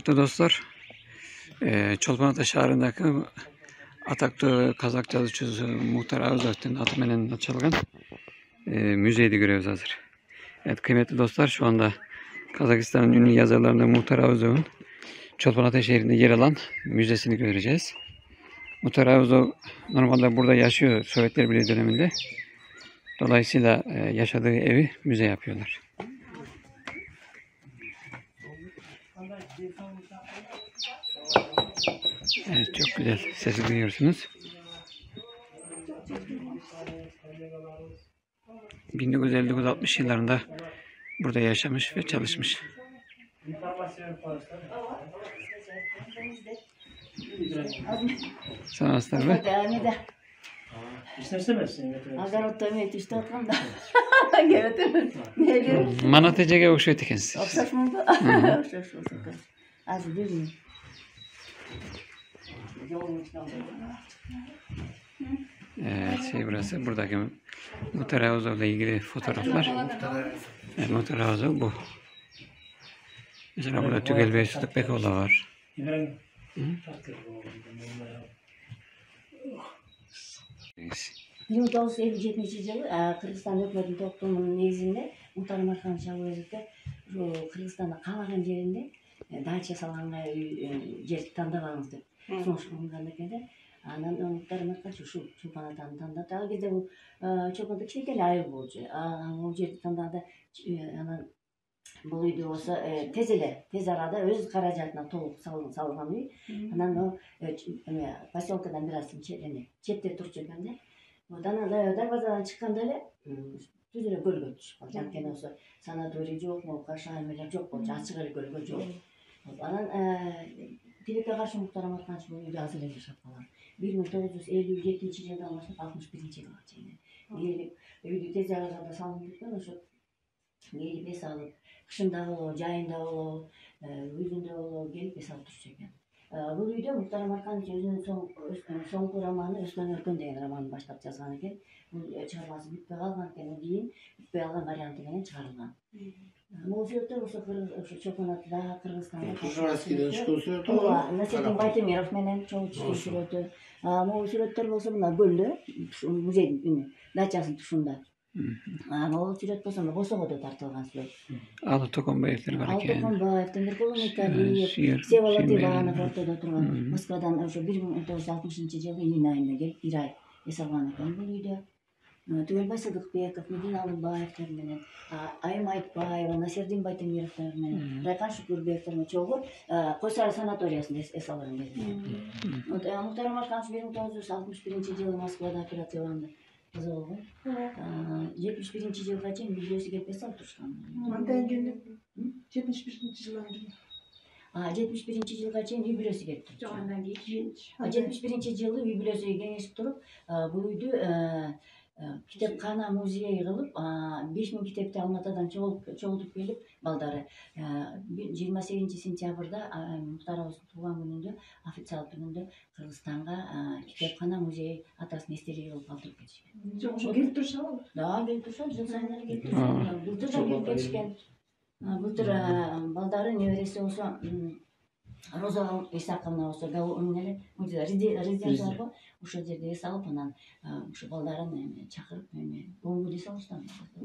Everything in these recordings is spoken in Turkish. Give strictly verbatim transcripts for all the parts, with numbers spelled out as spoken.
Kıymetli dostlar, e, Çolpanata şehrindeki Ataklı Kazak yazıcısı Muhtar Ağızök'ten Atmen'in açılgan e, müzeyde görevimiz hazır. Evet kıymetli dostlar, şu anda Kazakistan'ın ünlü yazarlarından Muhtar Ağızök'ün Çolpanata şehrinde yer alan müzesini göreceğiz. Muhtar Ağızök normalde burada yaşıyor Sovyetler Birliği döneminde. Dolayısıyla e, yaşadığı evi müze yapıyorlar. Evet, çok güzel. Sesi duyuyorsunuz. bin dokuz yüz elli dokuz altmış yıllarında burada yaşamış ve çalışmış. Sanatçılar mı? Manatecege okşuyor tekensiz. Okşaş mı oldu? Okşaş oldu. Az bir mi? Evet, şey burası. Buradaki Muhtar Ağızök'le ilgili fotoğraflar. Evet, Muhtar Ağızök bu. Mesela burada Tügel Bey Sıdıkbekoğlu var. Hı? bin dokuz yüz elli yedinci yılı Kırgızstan hükümeti toplumunun negizinde Muhtar Markan Şahözük'te Kırgızstan'da kalagan yerinde dacha salganga yer tandabаңыз деп сунушталган экен да. Анан Muhtar Markan şu Çolpanatаны тандады. Ал кезде бул Чолпанда кичинекей айыл болчу. Ал жерди тандады. Анан бул үйдү болсо тез эле тез арада өз каражатына толук салган үй. Анан о поселкадан бир аз четте турчу экен да. Одан дарбазадан чыкканда эле түз эле көлгө түшүп калды. Анткени болсо санаторий жок, кашаа эмелер жок болчу, ачык эле көлгө жок. Анан тилекке каршы Muhtar Markan бул үйдө азыр эле жашап калган. бир миң тогуз жүз элүү жетинчи жылдан баштап алтымыш биринчи жылга чейин үйдү тез арада салынып кеткен. Ошо келип эс алып, кышында болобу, жайында болобу, күзүндө болобу келип эс алып турчу экен. Бул үйдө Muhtar Markan өзүнүн соңку романы Өскөн өркөн деген романын баштап жазган экен. Бул чыгармасы бүтпөй калган экен, кийин бүтпөй калган варианты менен чыгарылган. Бул сүрөттөр ошо Чолпанатта, Кыргызстанда Кужураскийден чыккан сүрөт. ооба, Насирдин Байтемиров менен чогуу түшкөн сүрөтү. Могу сүрөттөр болсо мына көлдө, музейдин дачасынын тушунда. Могу сүрөт болсо Босогодо тартылган сүрөт. Алы Токонбаевдер бар Ал экен. Токонбаев, Темиркулов Микалиев, Всеволод Иванов ортодо турган. Москвадан ошо бир миң тогуз жүз алтымышынчы жылы июнь айында келип бир ай эс алган экен бул үйдө. Түгелбай Сыдыкбеков, Медина Алымбаевдер менен, Айым Айтбаева, Насирдин Байтемировдер менен, Райкан Шүкүрбековдер менен чогуу Койсары санаториясында эс алган кезинде. Muhtar Markan бир миң тогуз жүз алтымыш биринчи жылы Москвада операцияланды. Кызы болгон. жетимиш биринчи жылга чейин бийлөөсү келип эс алып турушкан. Андай келип жетимиш биринчи жылдан жетимиш биринчи жылга чейин үй бүлөсү келип турчу. жок андан кийин жетимиш биринчи жылы үй бүлөсү кеңешип туруп, бул үйдү китепкана музей кылып, беш миң китепти Алматадан чогултуп келип, балдары жыйырма сегизинчи сентябрда Muhtar Ağızök'ün туулган күнүндө, официалдуу күндө Кыргызстанга китепкана музей атасын эстелик кылып калтырып кетишкен. жок, ошо келип турушабы? Да, келип турушат, жыл сайын эле келип турушат. Былтыр да келип кетишкен. Былтыр балдары небереси болсо Роза Исаковна болсо эмне резидент бар го, ошол жерде эс алып, анан ошо балдарын чакырып эме коңгул эс алыштан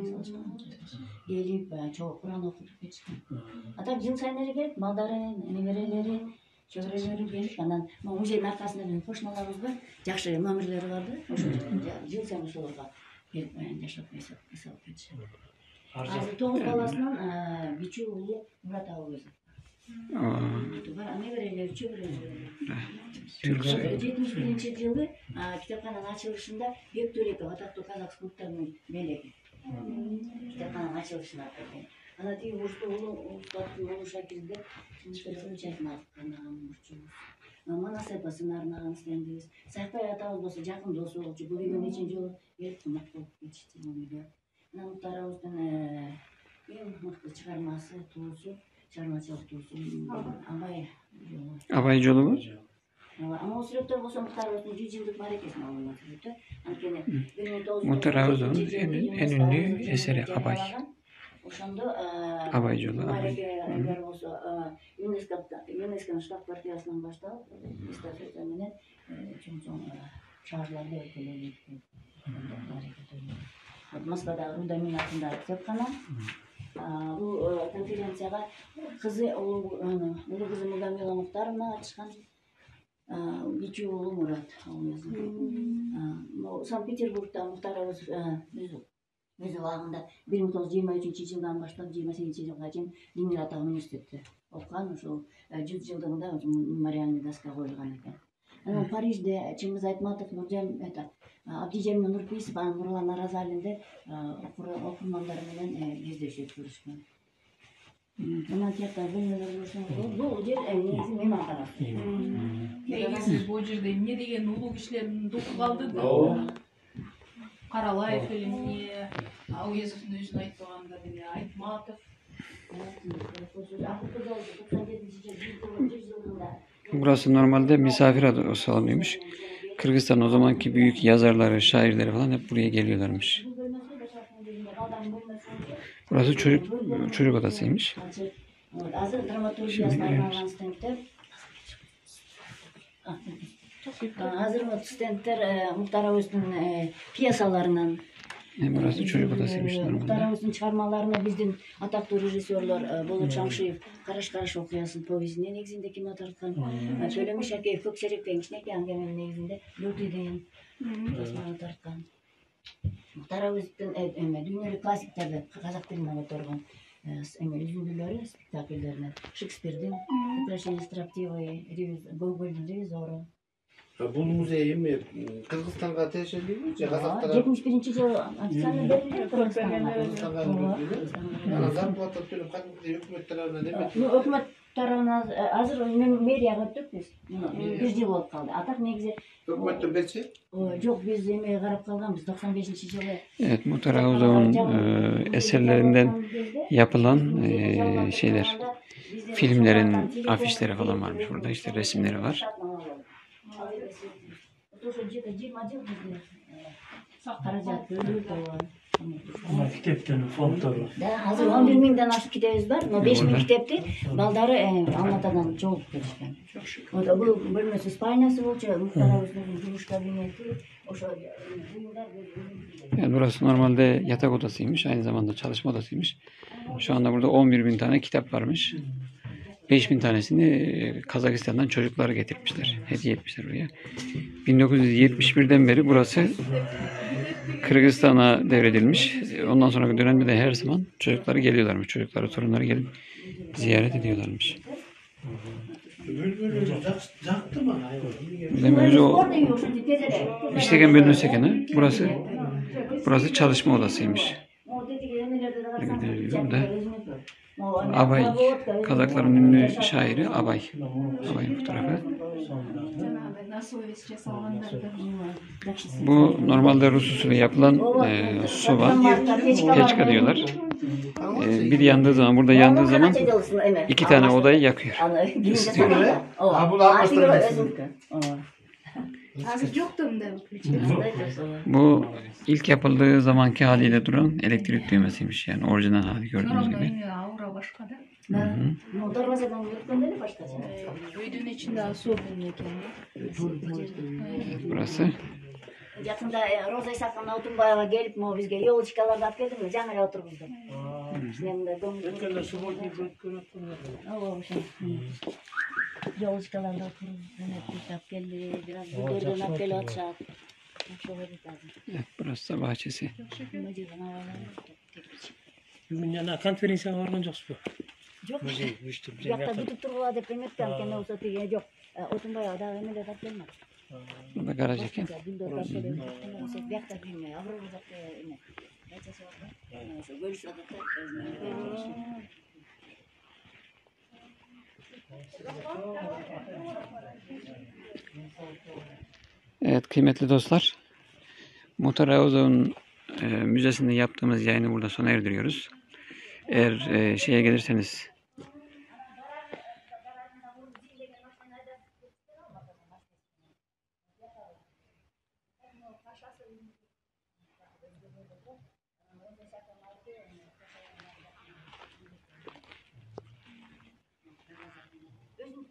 келип чогуу Куран окутуп кетишкен. А так жыл сайын эле келип, балдары, неберелери, чөбөрөлөрү келип, анан музейдин аркасында кошуналарыбыз бар, жакшы мамирлери бар да, ошол жыл сайын ошолорго келип жашап эс алып кетишет. Азыр тогуз баласынан бичүү уулу Мурат Абылгазов. Неберелери, чөбөрөлөрү. жетимиш биринчи жылы китепкананын ачылышында Бек Төлеков, атактуу казак скульптордун белеги. Китепкананын ачылышына келген. Ана тиги бурчтуу улуттардын улуу шакирде Муштафа арнаган бурчубуз. Манас эпосуна арнаган стендибиз. Сакбай атабыз болсо жакын досу болчу. Бул үйгө нече жолу келип кымбат болуп кетишти бул үйдө. Анан Muhtar Ağızök'ün эң мыкты чыгармасы, туусу, чыгармачылык туусу Абай жолу. Abay жолу mu? Ama o сүрөттөр болсо Muhtar Ağızök'ün жүз жылдык баракесине алынган сүрөттөр. Анткени Muhtar Ağızök'ün en ünlü eseri Abay. Ошондо Абай жолу, Абай. мареке болсо ЮНЕСКО ЮНЕСКОнун штаб квартирасынан башталып эстафета менен чоң чоң шаарларда өткөрүлөт. Москвадагы Рудамин атындагы китепкана. Бул конференцияга кызы улуу кызы Мугамила Мухтаровна катышкан. Кичүү уулу Мурат. Санкт-Петербургда Мухтар Абыз өз убагында бир миң тогуз жүз жыйырма үчүнчү жылдан баштап жыйырма сегизинчи жылга чейин Ленин атаган университетте окуган. Ошол жүз жылдыгында мемориальный доска коюлган экен. Анан Парижде Чыңгыз Айтматов, Нуржан это Абдижемил Нурпейисов, Нурлан Аразалинде окурмандары менен кездешип көрүшкөн. Анан тиякта бөлмөлөр көрсөңүз, бул жер негизи меман тарап. Негизи бул жерде эмне деген улуу кишилердин духу калды да. Каралаев элемне, Ауезовдун өзүн айтпаганда деле Айтматов. Burası normalde misafir adı salonuymuş. Kırgızistan o zamanki büyük yazarları, şairleri falan hep buraya geliyorlarmış. Burası çocuk çocuk odasıymış. Şimdi görüyoruz. Азыр вот стендтер Мухтар Абыздын пьесаларынан. Burası çocuk odasıymış Мухтар normalde. Абыздын чыгармаларына биздин атактуу режиссерлор Болот Шамшиев Караш Караш окуясын повесине негизинде кино тарткан. Төлөмүш Шакеев Көксерек деген кичинекей аңгеменин негизинде Лютый деген пьесаны тарткан. Мухтар Абыздын дүйнөлүк классиктерди казак тилине которгон үзүндүлөрү, спектакльдеринен Шекспирдин Укрощение строптивой, Гогольдун ревизору. Бул музей эми Кыргызстанга тиешелүүбү же казактар? жетимиш биринчи жылы официально берилди Кыргызстанга. Кыргызстанга берилди. Анан зарплата төлөп кадимки өкмөт тарабынан эме? Өкмөт тарабынан азыр мэрияга өттүк биз. Бир жыл болуп калды. Атак негизи Өкмөттөн берчи? Жок, биз эме карап калганбыз токсон бешинчи жылы. Evet, Muhtar Ağuzov'un e, eserlerinden yapılan e, şeyler, filmlerin afişleri falan varmış burada. İşte resimleri var. Kitapların fontları. Азыр он бир миңден ашык китебиз бар. Но беш миң китепти балдары Алматадан чогулуп келишкен. Бул бөлмөсү спальнясы болчу, Мухтар Абыздын жумуш кабинети, ошо Yani burası normalde yatak odasıymış, aynı zamanda çalışma odasıymış. Şu anda burada on bir bin tane kitap varmış. beş bin tanesini Kazakistan'dan çocukları getirmişler, hediye etmişler buraya. bin dokuz yüz yetmiş birden beri burası Kırgızistan'a devredilmiş. Ondan sonraki dönemde de her zaman çocukları geliyorlarmış. Çocukları, torunları gelip ziyaret ediyorlarmış. Demek ki o işleken bölümün sekeni. Burası burası çalışma odasıymış. Burada Abay, Kazakların ünlü şairi Abay. Abay'ın fotoğrafı. Bu normalde Rus usulü yapılan e, soba, peçka diyorlar. E, bir yandığı zaman, burada yandığı zaman iki tane odayı yakıyor. Isıtıyor. Азыр жок да мындай Bu ilk yapıldığı zamanki haliyle duran elektrik düğmesiymiş, yani orijinal hali gördüğünüz gibi. аура башка да. Дарбазадан өткөндө эле башкача. Үйдүн ичинде особенно экен. Burası. Yakında Roza Isak'la Otunbayeva gelip mo bizge yolçikalarda alып келди mi? Жаңы эле отургузду. Мен дом. Ötkende subotnik ötkönüp Ооба ошо. Yolçikalarda oturduk, alып келди, biraz güllerden alып келип атышат. Ошо берди азыр. Evet, burası da bahçesi. Бүгүн жана конференцияга барган жоксузбу? Жок. Музей уюштуруп Биякта бүтүп тургула деп эметти, анткени болсо тиги жок. Отунбаева дагы эмелер алып келмedi. Burada garaj ekan. Биякта билмей, Аврора жакта эме. Бачасы бар да. Ошо бөлүшүп атат да. Evet kıymetli dostlar, Muhtar Ağuzov'un e, müzesinde yaptığımız yayını burada sona erdiriyoruz. Eğer e, şeye gelirseniz,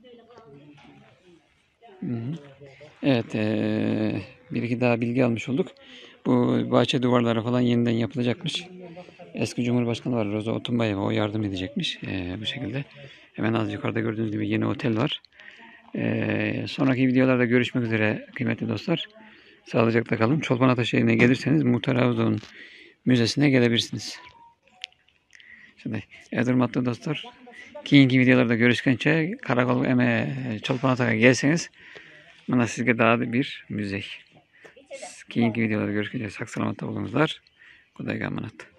Hı hı. Evet, eee, bir iki daha bilgi almış olduk. Bu bahçe duvarları falan yeniden yapılacakmış. Eski Cumhurbaşkanı var, Roza Otunbayeva, o yardım edecekmiş eee, bu şekilde. Hemen az yukarıda gördüğünüz gibi yeni otel var. Eee, sonraki videolarda görüşmek üzere kıymetli dostlar. Sağlıcakla kalın. Çolpan şehrine gelirseniz Muhtar Avuzlu'nun müzesine gelebilirsiniz. Şimdi Edirmatlı dostlar, keyinki videolarda görüşkence Karakol eme Çolpan gelseniz bana sizge daha da bir müze. Keyinki videolarda görüşkence sak salamatla bulunuzlar. Kudayga amanat.